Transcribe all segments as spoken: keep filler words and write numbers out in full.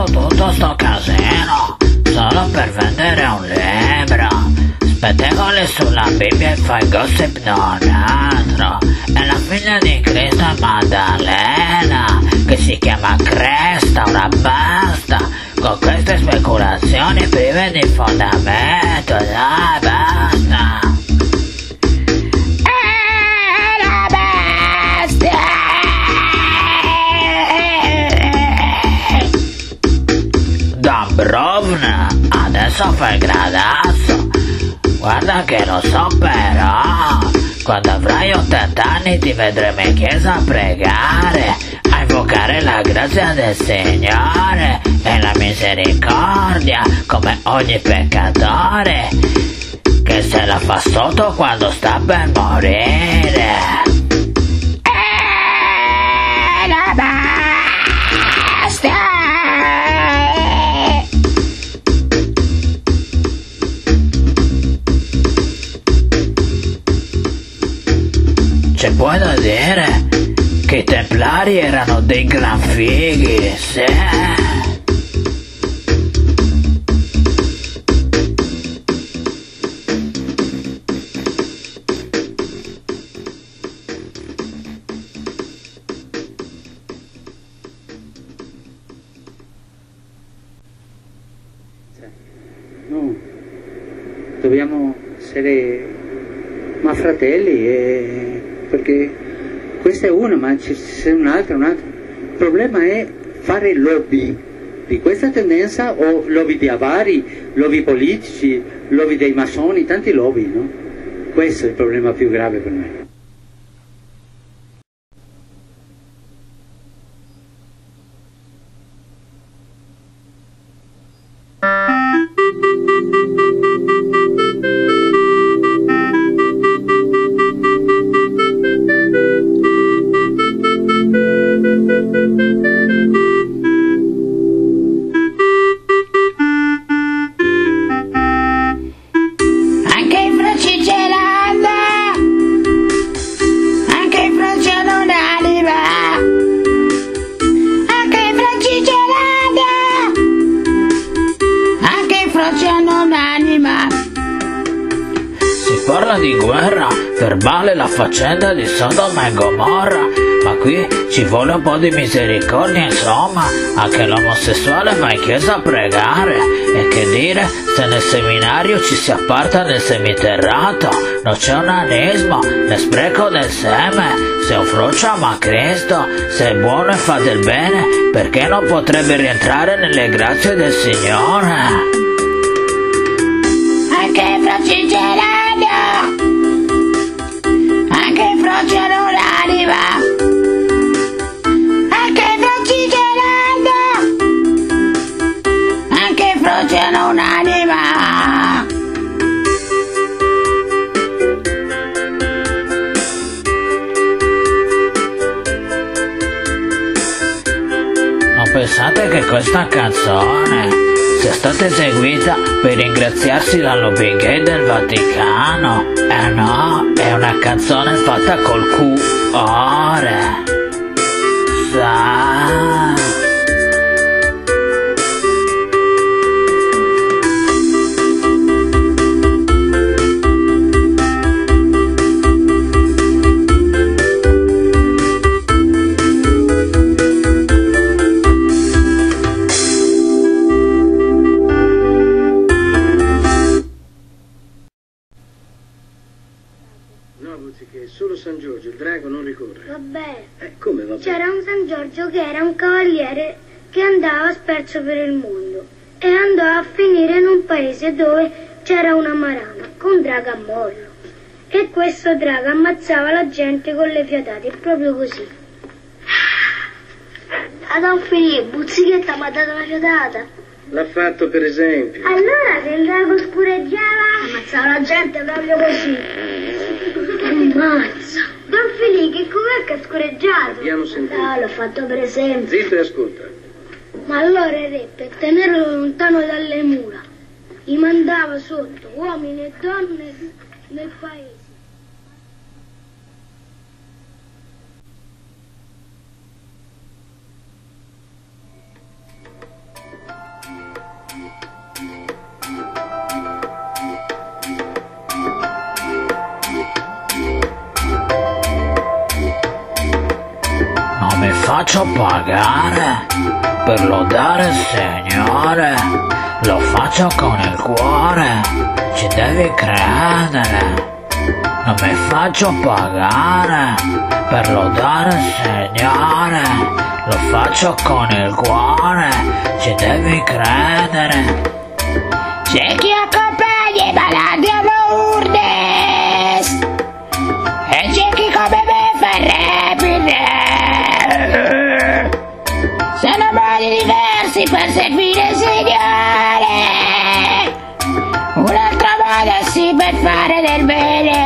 fatto tutto sto casino solo per vendere un libro? Spettegoli sulla Bibbia e fai gossip non altro. È la figlia di Cristo e Maddalena, che si chiama Cresta, ora basta con queste speculazioni prive di fondamento, dai basta. Dambrovna, adesso fai il gradazzo. Guarda che lo so però, quando avrai ottanta anni ti vedremo in chiesa a pregare, a invocare la grazia del Signore e la misericordia come ogni peccatore che se la fa sotto quando sta per morire. E la basta! C'è poi da dire che i templari erano dei gran fighi, sì. No, dobbiamo essere ma fratelli e... perché questa è una, ma c'è un'altra, un'altra. Il problema è fare lobby di questa tendenza o lobby di avari, lobby politici, lobby dei massoni, tanti lobby, no? Questo è il problema più grave per me. Parla di guerra verbale, la faccenda di Sodoma e Gomorra, ma qui ci vuole un po' di misericordia, insomma. Anche l'omosessuale va in chiesa a pregare, e che dire se nel seminario ci si apparta nel seminterrato. Non c'è onanismo né spreco del seme. Se un frocio ama Cristo, se è buono e fa del bene, perché non potrebbe rientrare nelle grazie del Signore? Anche i froci gelati, anche i froci hanno l'anima, anche i froci gelati, anche i froci hanno un'anima. Non pensate che questa canzone sia stata eseguita per ringraziarsi dallo Big del Vaticano? Eh no, è una canzone fatta col cuore. Sa. Che solo San Giorgio, il drago, non ricorre. Vabbè. Eh, come vabbè? C'era un San Giorgio che era un cavaliere che andava sperso per il mondo e andò a finire in un paese dove c'era una marana con un drago a mollo. E questo drago ammazzava la gente con le fiatate, proprio così. A Don Filippo, Buzzichetta mi ha dato una fiatata. L'ha fatto per esempio. Allora, se il drago scureggiava, ammazzava la gente proprio così. Ammazza! Don Filippo, che com'è che ha scureggiato? Abbiamo sentito. No, l'ho fatto per esempio. Zitto e ascolta. Ma allora il re, per tenerlo lontano dalle mura, li mandava sotto uomini e donne nel paese. faccio pagare per lodare il Signore, lo faccio con il cuore, ci devi credere. Non mi faccio pagare per lodare il Signore, lo faccio con il cuore, ci devi credere. C'è chi accompagna i malati a Lourdes e c'è chi come me fa repere. Sono modi diversi per servire il Signore, un altro modo sì per fare del bene.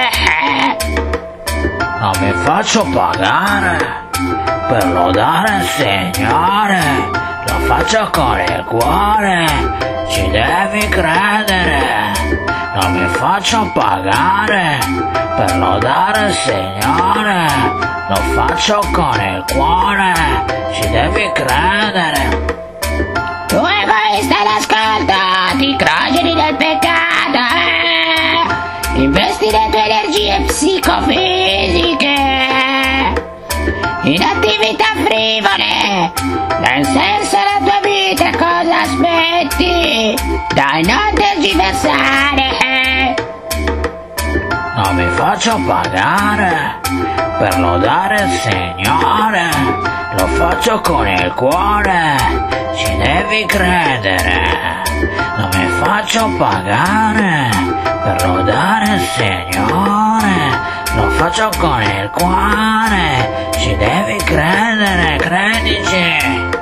Non mi faccio pagare per lodare il Signore, lo faccio con il cuore, ci devi credere. Non mi faccio pagare per lodare il Signore, lo faccio con il cuore, ci devi credere. Tu egoista d'ascolto, ti crogeni del peccato, eh? Investi le tue energie psicofisiche in attività frivole, nel senso la tua vita cosa aspetti? Dai, non tergiversare. Non mi faccio pagare per lodare il Signore, lo faccio con il cuore, ci devi credere. Non mi faccio pagare per lodare il Signore, lo faccio con il cuore, ci devi credere, credici.